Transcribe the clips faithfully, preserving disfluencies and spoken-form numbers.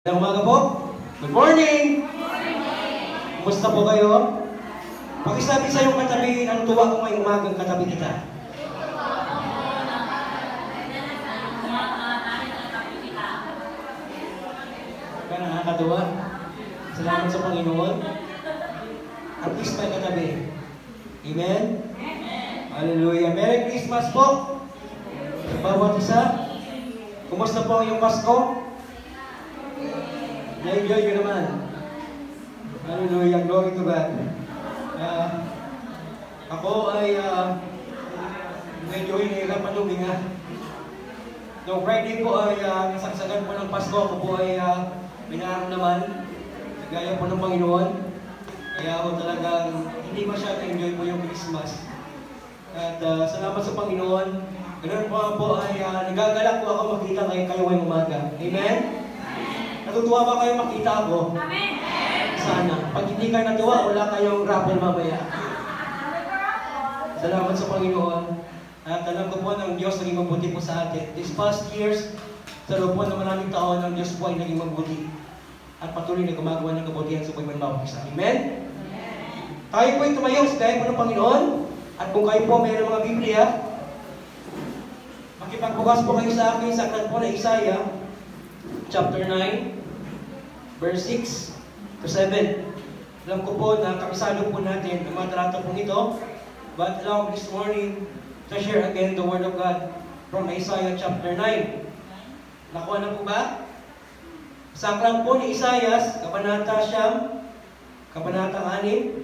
Magandang umaga po. Good morning! Kumusta po kayo? Pakisabi sa iyong katabi, ang tuwa ko ngayong umagang katabi kita. Kaya nakakatuwa. Salamat sa Panginoon. At least may katabi. Amen? Hallelujah. Merry Christmas po. Sa bawat isa. Kumusta po ang iyong Pasko? Na-enjoy nyo naman. Hallelujah. Glory to God. Uh, ako ay uh, medyo hinihirapan luminga. Noong Friday po ay uh, nasagsagan po ng Pasko. Ako po ay uh, binarang naman. Gaya po ng Panginoon. Kaya ako talagang hindi masyadong enjoy po yung Christmas. At uh, salamat sa Panginoon. Ganun po po ay uh, nagagalak po ako makita kayo kayo ngayong umaga. Amen? Natutuwa ba kayo makita ako? Amen! Sana. Pag hindi kayo natuwa, wala kayong raffle mamaya. Salamat sa Panginoon. At alam ko po ng Diyos naging mabuti po sa atin. These past years, sa loob po ng maraming taon, ang Diyos po ay naging mabuti. At patuloy na gumagawa ng kabutihan sa buhay ng bawat isa. Amen? Amen? Tayo po ay tumayo sa dahil po ng Panginoon. At kung kayo po mayroong mga Biblia, makipagbukas po kayo sa akin sa aklat po na Isaiah, chapter nine, verse six to seven. Alam ko po na kakasalo po natin ang mga talata po nito. But allow me this morning to share again the Word of God from Isaiah chapter nine. Nakuha na po ba? Sa aklat po ni Isaiah, kabanata siyam, kabanatang anim,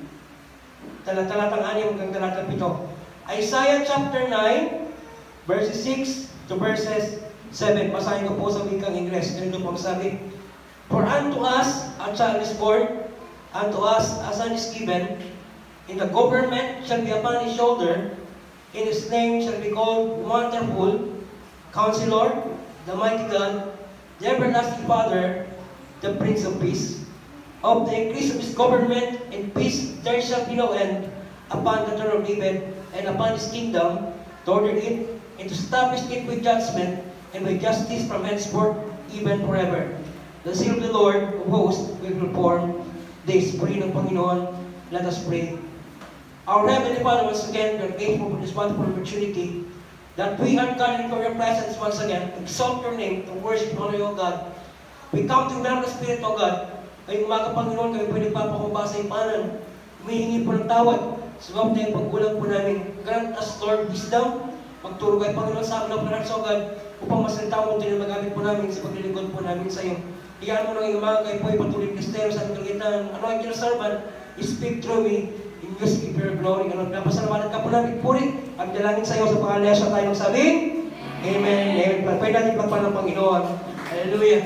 talatang anim hanggang talatang pito. Isaiah chapter nine, verses six to verses seven. Basahin ko po sa wikang Ingles. Ganito po ang sabi. For unto us a child is born, unto us a son is given, and the government shall be upon his shoulder, and his name shall be called Wonderful, Counselor, the Mighty God, the Everlasting Father, the Prince of Peace. Of the increase of his government and peace there shall be no end upon the throne of David, and upon his kingdom, to order it, and to establish it with judgment, and with justice from henceforth, even forever. The seal of the Lord of hosts will perform this. Purihin ng Panginoon. Let us pray. Our Heavenly Father, once again, we are grateful for this wonderful opportunity that we are gathered for your presence once again, to exalt your name, to worship and honor you, O God. We come to remember the Spirit, O God. Ngayong umaga, Panginoon, kami pwede papakumbaba sa ipanan. Humihingi po ng tawad. Sumab na yung pagkulang po namin. Grant us, Lord, wisdom. Magturo kayo, Panginoon, sa amin ng planars, O God, upang masalita mo din ang magamit po namin sa paglilingkod po namin sa iyo. Iyan mo nang umaga kayo po ay patuloy Kristero sa ating kagitan. Ano ang your servant? Speak through me in your speak your glory. Ano, napasalamanan ka po namin puri at dalangin sa iyo sa pangalan niya siya tayo magsabing. Amen. Amen. Pwede natin pagpan ng Panginoon. Hallelujah.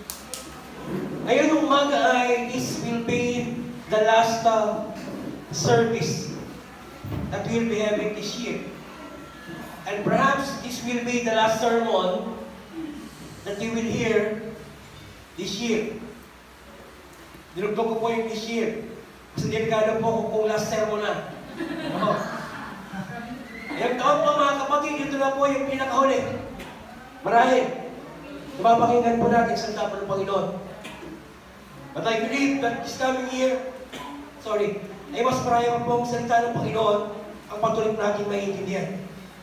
Ngayon ng umaga ay this will be the last uh, service that we'll be having this year. And perhaps this will be the last sermon that you will hear this year. Dinugtog ko po yung this year. Kasi delikado po kung last sermon na. Ano? Yung taon po mga kapatid, dito na po yung pinakahuli. Marahil. Napapakinggan po natin sa tapo ng Panginoon. But I believe that this coming year, sorry, ay mas maraya pa po ang salita ng Panginoon ang patuloy natin maiintindihan.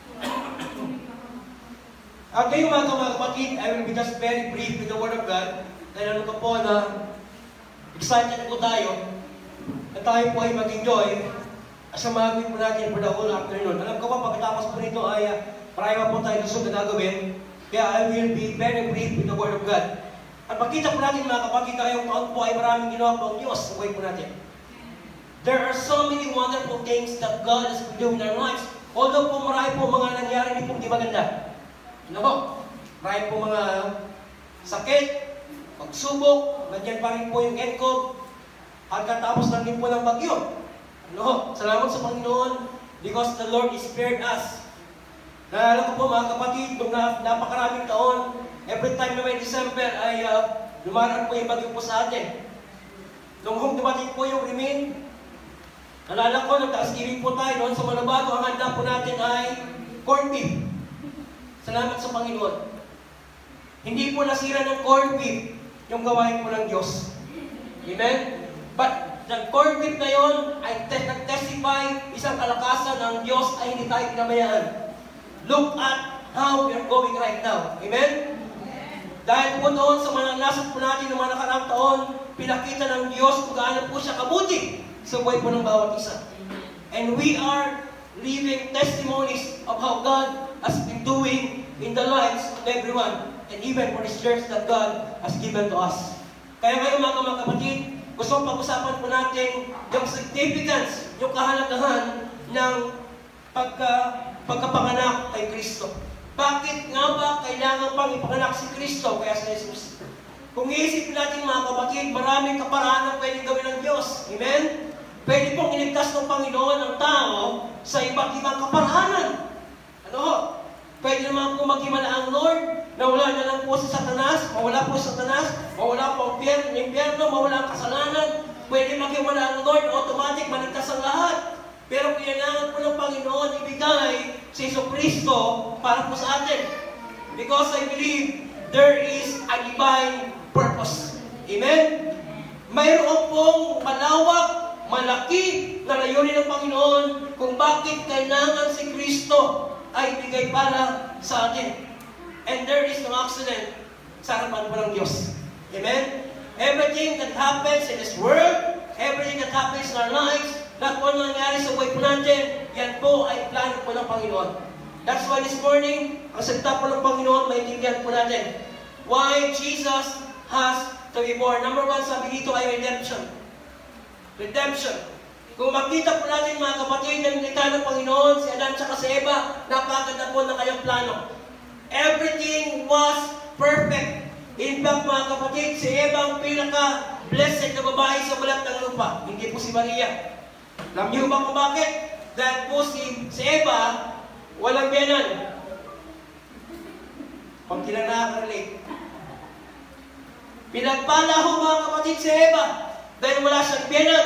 At ngayong mga mga kapatid, I will be just very brief with the Word of God. Dahil ano ka po na excited po tayo na tayo po ay mag-enjoy at samagin po natin for the whole afternoon. Alam ko pa, pagkatapos po nito ay uh, marami po tayo gusto na gagawin. Kaya I will be very brief with the Word of God. At makita po natin mga kapatid na ngayong taon po ay maraming ginawa po ang Diyos sa buhay po natin. There are so many wonderful things that God has been doing in our lives. Although po marami po mga nangyari hindi po di maganda. Ano po? Marami po mga sakit, pagsubok, nandiyan pa rin po yung encode, at katapos lang din po ng bagyo. Ano? Salamat sa Panginoon because the Lord is spared us. Naalala ko po mga kapatid, nung napakaraming taon, every time na may December ay uh, lumaraan po yung bagyo po sa atin. Nung hong dumating po yung remain, naalala ko, nagtaas-giving po tayo noon sa Malabago, ang handa po natin ay corned beef. Salamat sa Panginoon. Hindi po nasira ng corned beef. yung gawain po ng Diyos. Amen? But the core bit na yun ay nag-testify isang kalakasan ng Diyos ay hindi tayo pinabayaan. Look at how we are going right now. Amen? Dahil po doon sa mga nasat po natin ng mga nakaraang taon, pinakita ng Diyos kung gaano po siya kabuti sa buhay po ng bawat isa. And we are living testimonies of how God has been doing in the lives of everyone, and even for this church that God has given to us. Kaya ngayon mga mga kapatid, gusto pag-usapan po natin yung significance, yung kahalagahan ng pagka, pagkapanganak kay Kristo. Bakit nga ba kailangan pang ipanganak si Kristo kaya sa Jesus? Kung iisipin natin mga kapatid, maraming kaparaan na pwedeng gawin ng Diyos. Amen? Pwede pong iligtas ng Panginoon ang tao sa iba't ibang kaparaanan. Ano? Pwede naman po maghimala ang Lord na wala na lang po sa Satanas, mawala po sa Satanas, mawala po ang impyerno, mawala ang kasalanan. Pwede maghimala ang Lord, automatic maligtas ang lahat. Pero kailangan po ng Panginoon ibigay si Jesucristo para po sa atin. Because I believe there is a divine purpose. Amen? Mayroon pong malawak, malaki na layunin ng Panginoon kung bakit kailangan si Kristo ay ibigay para sa atin. And there is no accident sa harapan po ng Diyos. Amen? Everything that happens in this world, everything that happens in our lives, lahat po nangyari sa buhay po natin, yan po ay plano po ng Panginoon. That's why this morning, ang salita po ng Panginoon, maintindihan po natin why Jesus has to be born. Number one, sabi dito ay redemption. Redemption. Kung makita po natin mga kapatid ng nilikha ng Panginoon, si Adan at si Eva, napakaganda po ng kanyang plano. Everything was perfect. In fact, mga kapatid, si Eva ang pinaka-blessed na babae sa balat ng lupa. Hindi po si Maria. Alam niyo ba kung bakit? Dahil po si, si Eva, walang biyanan. Pag kila nakaka-relate. Pinagpala ho mga kapatid si Eva dahil wala siyang biyanan.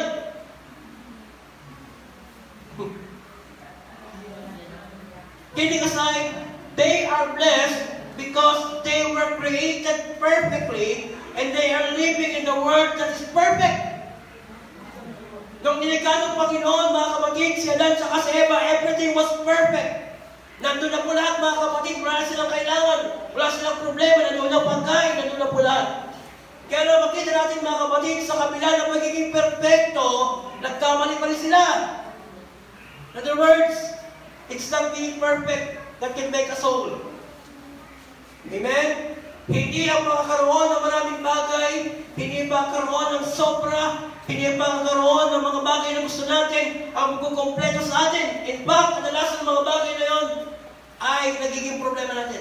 Kidding aside, they are blessed because they were created perfectly and they are living in the world that is perfect. Nung nilikha ng Panginoon, mga kapatid, si Adan at si Eva, everything was perfect. Nandun na po lahat, mga kapatid, wala na silang kailangan, wala silang problema, nandun na pagkain, nandun na po lahat. Kaya na makita natin, mga kapatid, sa kabila na magiging perfecto, nagkamali pa rin sila. In other words, it's not being perfect that can make a soul. Amen? Hindi ang makakaroon ng maraming bagay, hindi makakaroon ng sobra, hindi makakaroon ng mga bagay na gusto natin ang magkukompleto sa atin. In fact, kadalasan ng mga bagay na yon ay nagiging problema natin.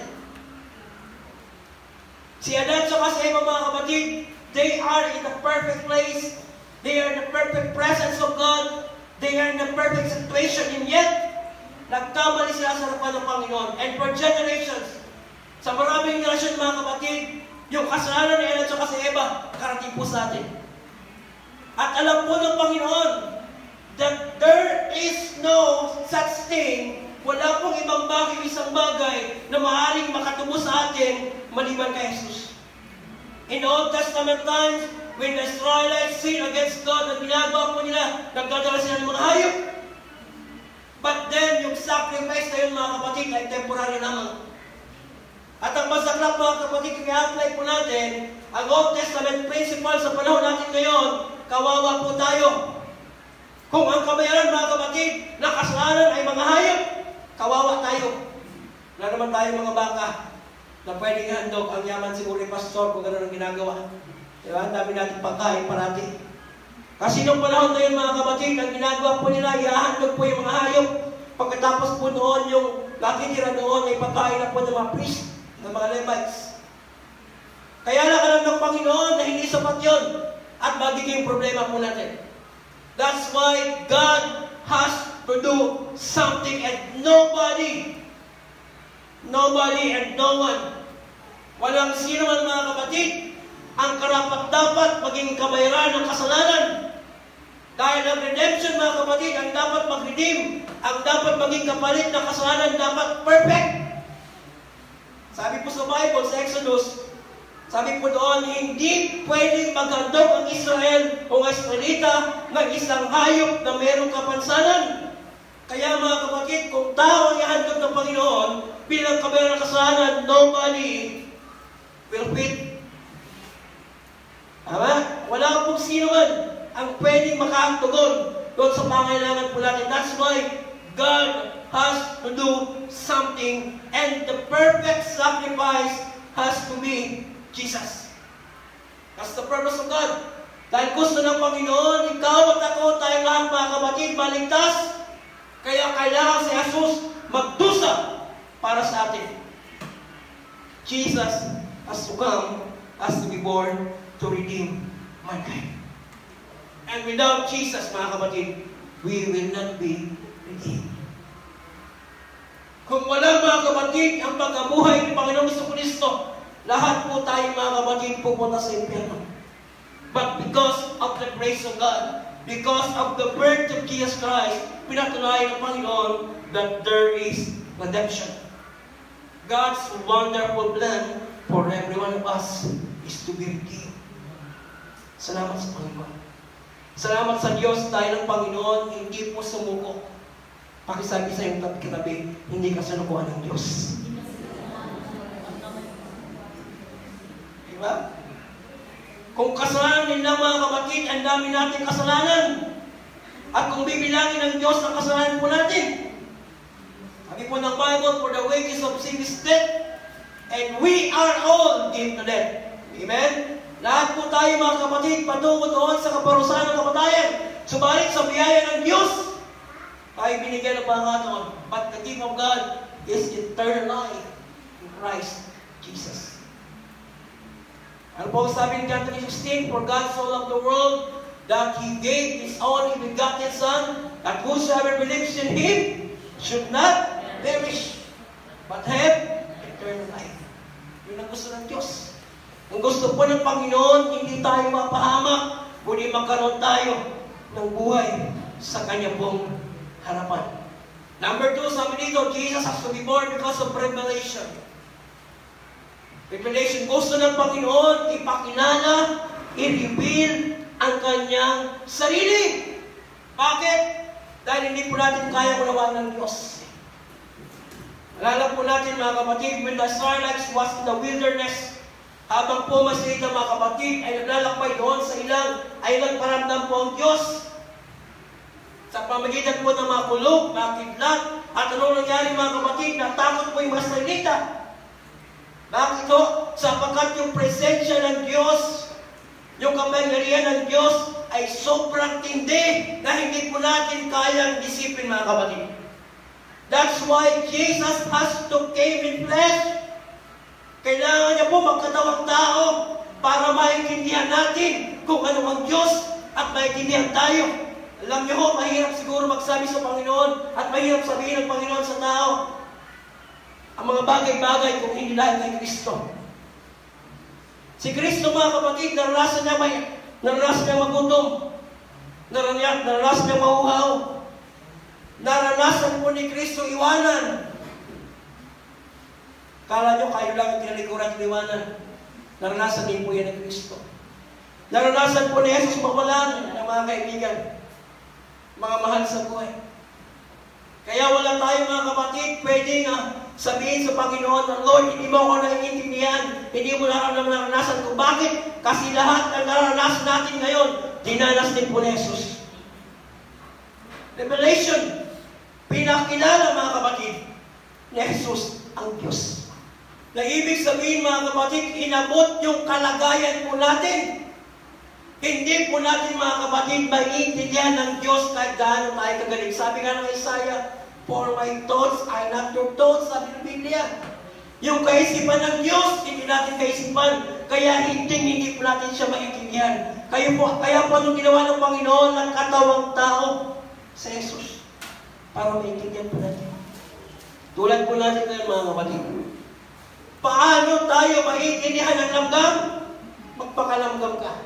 Si Adan at si Eva, mga kapatid, they are in the perfect place, they are in the perfect presence of God, they are in the perfect situation, and yet, nagkamali sila sa harapan ng Panginoon. And for generations, sa maraming generasyon, mga kapatid, yung kasalanan ni Adan at si Eva, karating po sa atin. At alam po ng Panginoon that there is no such thing, wala pong ibang bagay, isang bagay na maaaring makatubo sa atin maliban kay Jesus. In Old Testament times, when the Israelites sin against God, na ginagawa po nila, nagdadala sila ng mga hayop. But then, yung sacrifice na yun, mga kapatid, ay temporary lamang. At ang masaklap, mga kapatid, kung i-apply po natin, ang Old Testament principle sa panahon natin ngayon, kawawa po tayo. Kung ang kabayaran, mga kapatid, na kasalanan ay mga hayop, kawawa tayo. Wala naman tayo mga baka na pwedeng handog ang yaman siguro ni pastor kung gano'n ang ginagawa. Diba? Ang dami natin pagkain parati. Kasi nung panahon na yun, mga kapatid, ang ginagawa po nila, iahandog po yung mga hayop. Pagkatapos po noon, yung nakitira noon, ay pagkain na po ng mga priest, ng mga Levites. Kaya lang alam ng Panginoon na hindi sapat yun at magiging problema po natin. That's why God has to do something and nobody, nobody and no one, walang sino man, mga kapatid, ang karapat-dapat maging kabayaran ng kasalanan. Dahil ang redemption, mga kapatid, ang dapat mag-redeem, ang dapat maging kapalit ng kasalanan, dapat perfect. Sabi po sa Bible, sa Exodus, Sabi po doon, hindi pwedeng maghandog ang Israel o ang Israelita ng isang hayop na mayroong kapansanan. Kaya mga kapatid, kung tao ang ihandog ng Panginoon bilang kabayang kasalanan, nobody will fit. Tama? Wala pong sino man ang pwedeng makahandogon doon sa pangailangan po natin. That's why God has to do something, and the perfect sacrifice has to be Jesus. That's the purpose of God. Dahil gusto ng Panginoon, ikaw at ako, tayo lahat mga kapatid, maligtas. Kaya kailangan si Jesus magdusa para sa atin. Jesus has to come, has to be born to redeem mankind. And without Jesus, mga kapatid, we will not be redeemed. Kung wala mga kapatid ang pagkabuhay ng Panginoong Jesucristo, lahat po tayo mga kapatid pupunta sa impyerno. But because of the grace of God, because of the birth of Jesus Christ, pinatunayan ng Panginoon that there is redemption. God's wonderful plan for every one of us is to be redeemed. Salamat sa Panginoon. Salamat sa Diyos dahil ang Panginoon hindi po sumuko. Pakisabi sa iyong katabi, hindi ka sinukuhan ng Diyos. Diba? Kung kasalanan nila mga kapatid, ang dami natin kasalanan. At kung bibilangin ng Diyos ang kasalanan po natin, sabi po ng Bible, for the wages of sin is death, and we are all doomed to death. Amen? Lahat po tayo mga kapatid, patungo doon sa kaparusahan ng kamatayan. Subalit sa biyaya ng Diyos, ay binigyan ng pangataon. But the gift of God is eternal life in Christ Jesus. Ano po sabi ni John three sixteen, for God so loved the world that He gave His only begotten Son, that whosoever believes in Him should not perish, but have eternal life. Yun ang gusto ng Diyos. Ang gusto po ng Panginoon, hindi tayo mapahamak, kundi magkaroon tayo ng buhay sa Kanya pong harapan. Number two, sabi dito, Jesus has to be born because of revelation. Revelation, gusto ng Panginoon ipakilala, i-reveal ang Kanyang sarili. Bakit? Dahil hindi po natin kaya unawaan ng Diyos. Alala po natin mga kapatid, when the Israelites was in the wilderness, habang po masilita mga kapatid ay naglalakbay doon sa ilang, ay nagparamdam po ang Diyos. Sa pamagitan po ng mga kulog, mga kidlat, at anong nangyari mga kapatid, natakot po yung mga Israelita. Bakit ito? Sapagkat yung presensya ng Diyos, yung kapangyarihan ng Diyos ay sobrang tindi na hindi po natin kayang isipin mga kapatid. That's why Jesus has to came in flesh. Kailangan niya po magkatawang tao para maintindihan natin kung ano ang Diyos at maintindihan tayo. Alam niyo ho, mahirap siguro magsabi sa Panginoon at mahirap sabihin ng Panginoon sa tao ang mga bagay-bagay kung hindi dahil kay Kristo. Si Kristo mga kapatid, naranasan niya, may, naranasan niya magutom, naranasan, naranasan niya mauhaw, naranasan po ni Kristo iwanan. Kala nyo kayo lang ang tinalikuran ng iwanan. Naranasan din po yan ni Kristo. Naranasan po ni Jesus mawalan ng mga kaibigan, mga mahal sa buhay. Kaya wala tayo mga kapatid pwedeng uh, sabihin sa Panginoon na, Lord, hindi mo ako naiintindihan, hindi mo na ako naranasan ko. Bakit? Kasi lahat ng naranasan natin ngayon, dinanas din po ni Jesus. Revelation, pinakilala mga kapatid ni Jesus ang Diyos. Na ibig sabihin mga kapatid, inabot yung kalagayan po natin. Hindi po natin mga kapatid maiintindihan ng Diyos kahit gaano tayo kagaling. Sabi nga ng Isaiah, for my thoughts are not your thoughts, sabi ng Biblia. Yung kaisipan ng Diyos, hindi natin kaisipan. Kaya hindi, hindi po natin siya maintindihan. Kaya po, kaya po nung ginawa ng Panginoon, nagkatawang tao sa Jesus. Para maintindihan po natin. Tulad po natin ngayon mga kapatid. Paano tayo maintindihan ng langgam? Magpakalanggam ka.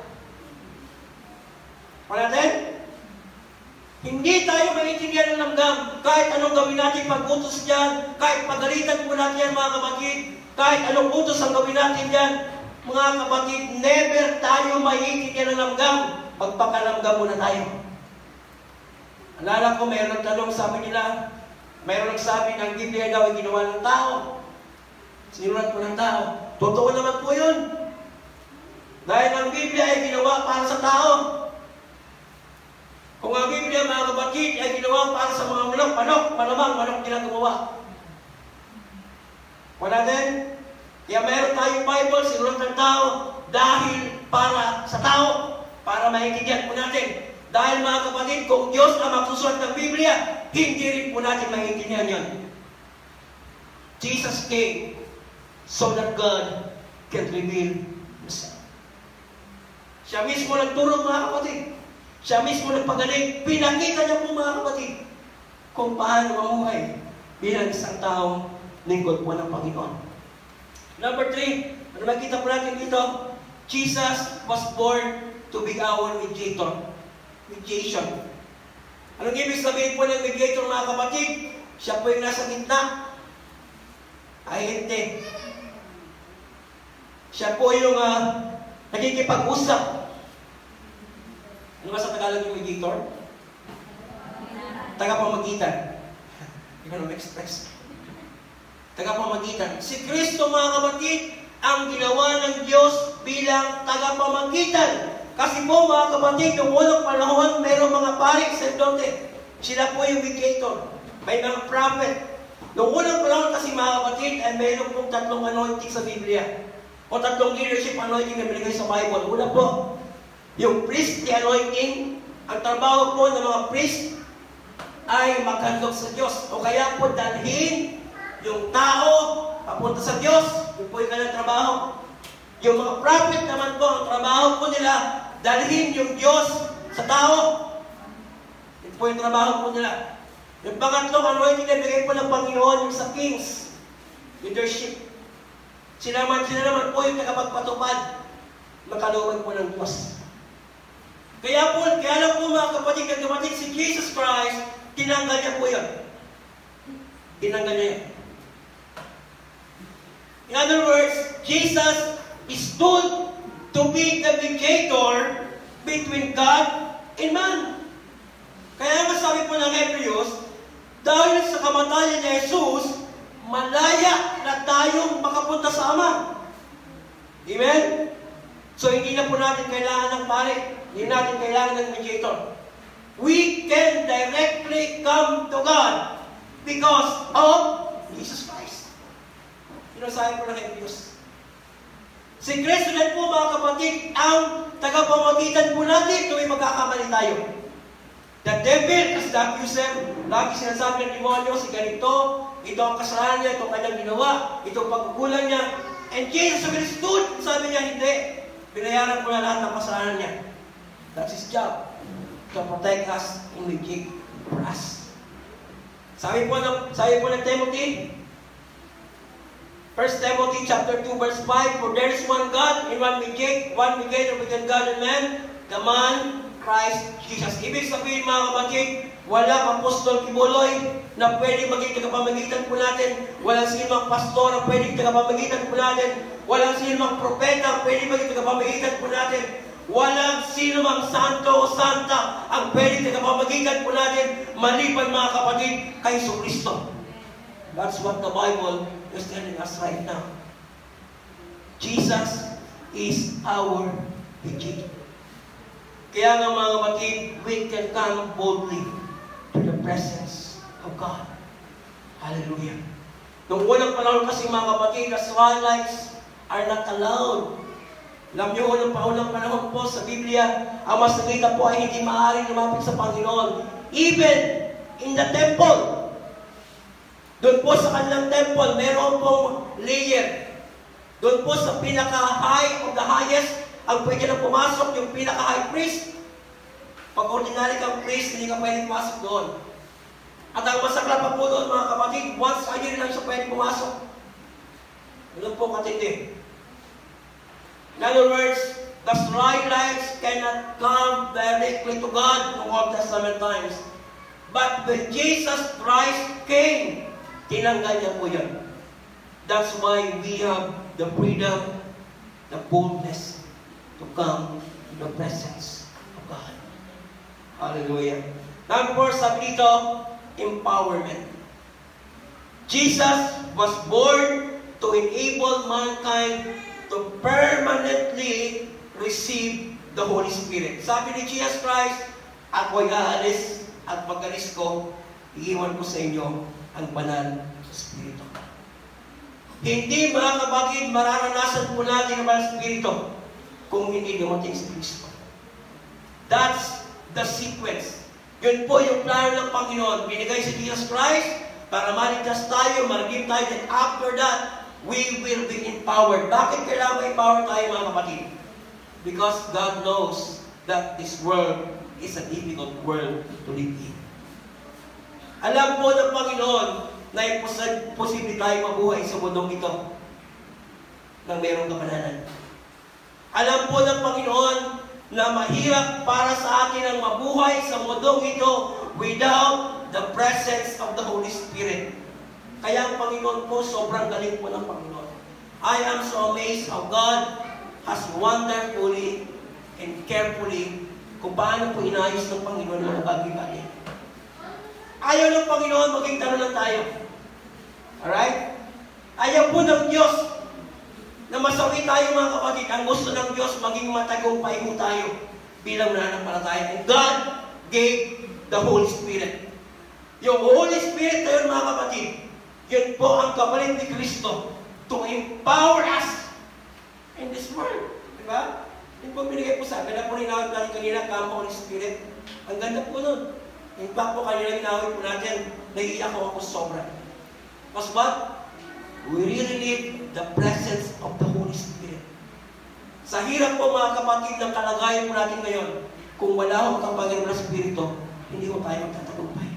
Panatin? Hindi tayo maintindihan ng langgam. Kahit anong gawin natin pag-utos dyan, kahit pagalitan po natin yan mga kapatid, kahit anong utos ang gawin natin dyan, Mga kapatid, never tayo maiintindihan ng langgam. Magpakalanggam muna tayo. Alala ko, mayroon nagtanong, sabi nila, mayroon nagsabi ng Biblia daw ay ginawa ng tao. Sinulat po ng tao. Totoo naman po yun. Dahil ang Biblia ay ginawa para sa tao. Kung ang Biblia, mga kapatid, ay ginawa para sa mga manok, manok, malamang manok din ang gumawa. Wala din. Kaya mayroon tayong Bible, sinulat ng tao, dahil para sa tao, para maintindihan po natin. Dahil mga kapatid, kung Diyos ang magsusulat ng Biblia, hindi rin po natin maintindihan yan. Jesus came so that God can reveal Himself. Siya mismo nagturo, mga kapatid. Siya mismo nagpagaling. Pinakita niya po, mga kapatid, kung paano mamuhay bilang isang taong lingkod po ng Panginoon. Number three, ano makita po natin dito? Jesus was born to be our mediator. Mediation. Anong ibig sabihin po ng mediator, mga kapatid? Siya po yung nasa gitna. Ay hindi. Siya po yung uh, nagkikipag-usap. Ano ba sa Tagalog yung mediator? Tagapamagitan. Hindi ko na express. Tagapamagitan. Si Kristo, mga kapatid, ang ginawa ng Diyos bilang tagapamagitan. Kasi po, mga kapatid, noong unang panahon, mayroong mga pari, sacerdote. Sila po yung mediator. May mga prophet. Noong unang panahon kasi, mga kapatid, ay mayroong pong tatlong anointing sa Biblia. O tatlong leadership anointing na binigay sa Bible. Una po, yung priestly anointing. Ang trabaho po ng mga priest ay maghandog sa Diyos. O kaya po, dalhin yung tao papunta sa Diyos. Yun po yung kanilang trabaho. Yung mga prophet naman po, ang trabaho po nila, dalhin yung Diyos sa tao. Ito po yung trabaho po nila. Yung pangatlong anointing na bigay po ng Panginoon yung sa kings. Leadership. Sila naman, sila naman po yung nakapagpatupad ng kalooban po ng Diyos. Kaya po, kaya lang po mga kapatid, kaya dumating si Jesus Christ, tinanggal niya po yun. Tinanggal niya yun. In other words, Jesus stood to be the mediator between God and man. Kaya nga sabi po ng Hebrews, dahil sa kamatayan ni Jesus, malaya na tayong makapunta sa Ama. Amen? So hindi na po natin kailangan ng pare. Hindi natin kailangan ng mediator. We can directly come to God because of Jesus Christ. Sinasabi po ng Hebrews. Si Kristo din po, mga kapatid, ang tagapamagitan po natin tuwing magkakamali tayo. The devil is the accuser. Lagi sinasabi ng demonyo, si ganito, ito ang kasalanan niya, ito ang kanyang ginawa, ito ang pagkukulang niya. And Jesus stood, sabi niya, hindi. Binayaran po na lahat ng kasalanan niya. That's His job. To protect us and mediate for us. Sabi po ng, sabi po ng Timothy, First Timothy chapter two verse five, for there is one God and one mediator, one mediator between God and man, the man Christ Jesus. Ibig sabihin, mga kapatid, walang apostol kibuloy na pwede maging tagapamagitan po natin. Walang sinumang pastor na pwede tagapamagitan po natin. Walang sinumang propeta na pwede maging tagapamagitan po natin. Walang sinumang santo o santa ang pwede tagapamagitan po natin maliban, mga kapatid, kay Kristo. That's what the Bible is telling us right now. Jesus is our mediator. Kaya nga, mga kapatid, we can come boldly to the presence of God. Hallelujah. Nung unang panahon kasi, mga kapatid, the Israelites are not allowed. Alam niyo, unang paunang panahon po sa Biblia, ang masalita po ay hindi maaaring lumapit sa Panginoon. Even in the temple. Doon po sa kanilang temple, meron pong layer. Doon po sa pinaka-high of the highest, ang pwede na pumasok yung pinaka-high priest. Pag ordinary kang priest, hindi ka pwede pumasok doon. At ang masakla pa po doon, mga kapatid, once a year lang siya pwede pumasok. Doon po katindi. In other words, the Israelites cannot come directly to God in Old Testament times. But when Jesus Christ came, tinanggal niya po yan. That's why we have the freedom the boldness to come to the presence of God. Hallelujah. Number four, sabi dito, empowerment. Jesus was born to enable mankind to permanently receive the Holy Spirit. Sabi ni Jesus Christ, ako'y aalis at pag-alis ko, iiwan ko sa inyo ang banal na Espiritu. Hindi, mga kapatid, mararanasan po natin ang banal na Espiritu kung hindi dumating si Kristo. That's the sequence. Yun po yung plano ng Panginoon. Binigay si Jesus Christ para maligtas tayo, marigim tayo, and after that, we will be empowered. Bakit kailangan empower tayo, mga kapatid? Because God knows that this world is a difficult world to live in. Alam po ng Panginoon na imposible tayo mabuhay sa mundong ito nang mayroong kapalanan. Alam po ng Panginoon na mahirap para sa atin ang mabuhay sa mundong ito without the presence of the Holy Spirit. Kaya ang Panginoon po, sobrang galing po ng Panginoon. I am so amazed how God has wonderfully and carefully kung paano po inayos ng Panginoon mga bagay-bagay. Ayaw ng Panginoon, maging tanong lang tayo. Alright? Ayaw po ng Diyos na masawi tayo, mga kapatid. Ang gusto ng Diyos, maging matagumpay po tayo bilang nananampalataya. And God gave the Holy Spirit. Yung Holy Spirit na yun, mga kapatid, yun po ang kapalit ni Kristo to empower us in this world. Diba? Yun po binigay po sa akin. Na po ninawag natin kanina, kama Holy Spirit. Ang ganda po nun. In fact po kanina ginawin po natin, naiiyak ako ako sobra. Because what? We really need the presence of the Holy Spirit. Sa hirap po, mga kapatid, ng kalagayan po natin ngayon, kung wala akong kapangyarihan ng Espiritu, hindi ko tayo magtatagumpay.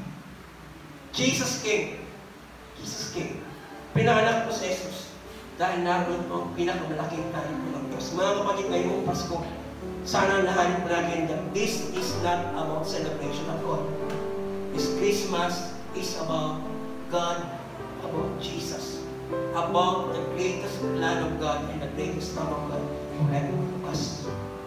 Jesus came. Jesus came. Pinanganak po si Jesus. Dahil naroon po ang pinakamalaking tayo po ng Diyos. Mga kapatid, ngayong Pasko, sana nahanap po natin that this is not about celebration of God. This Christmas is about God, about Jesus, about the greatest plan of God and the greatest love of God for every one of us.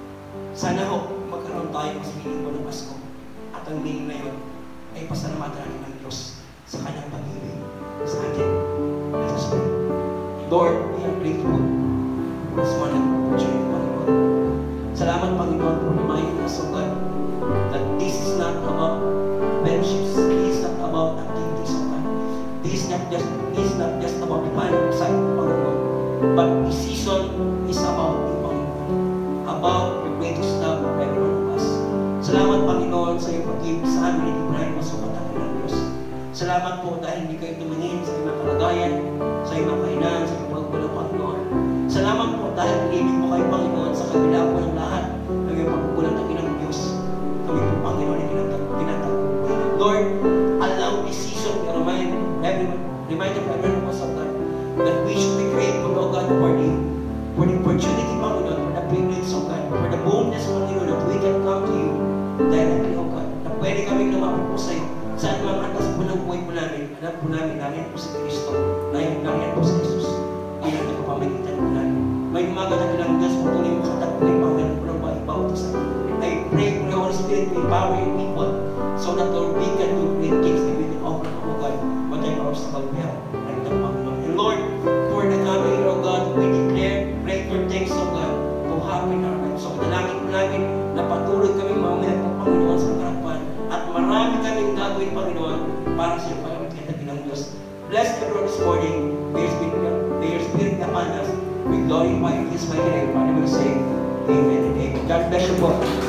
Sana ho, magkaroon tayo mas meaningful ng Pasko. At ang meaning na yun ay pasalamatan natin ng Diyos sa kanyang pag-ibig sa atin. Let us pray. Lord, we are grateful for this wonderful opportunity, Panginoon. Salamat, Panginoon, for reminding us, O God, that this is not about friendships. This is not about activities, O God. This is not just, this is not just about fun and excitement, Panginoon. But this season is about you, Panginoon. About your greatest love for every one of us. Salamat, Panginoon, sa iyong pag-ibig sa amin, hindi po namin masukatan ng Diyos. Salamat po dahil hindi kayo tumingin sa iyong kalagayan, sa iyong mga kainan, sa iyong pagkulang, Panginoon. Salamat po dahil pinibig mo kayo, Panginoon, sa kabila po ng lahat ng iyong pagkulang ng Ginang Diyos. Kami po, Panginoon, ay tinatagumpay. Lord, allow this season to remind everyone, remind everyone of us of God, that we should be grateful, O God, for the, for the opportunity, Panginoon, for the privilege, O God, for the boldness, Panginoon, that we can come to you directly, O God, na pwede kaming lumapit po sa iyo. Saan mga atas po ng buhay po namin, alam po namin, namin po si Kristo, namin namin po si Jesus, bilang nagpapamagitan po namin. May umaga na bilang Diyos, patuloy mo katagpuin, Panginoon po ng mga ibawat sa amin. I pray for the Holy Spirit to empower your people, so that Lord, we can do great things and we can offer, O God, whatever obstacle we have, like the Panginoon. And Lord, for the coming year, O God, we declare greater things, O God, to happen in our lives. So, dalangin po namin na patuloy kami mamaya po, Panginoon, sa harapan. At marami kaming gagawin, Panginoon, para sa iyong pagkakita ng Diyos. Bless the Lord this morning. May your Spirit, may your Spirit upon us. We glorify His mighty name. Father, we say, Amen and Amen. God bless you po.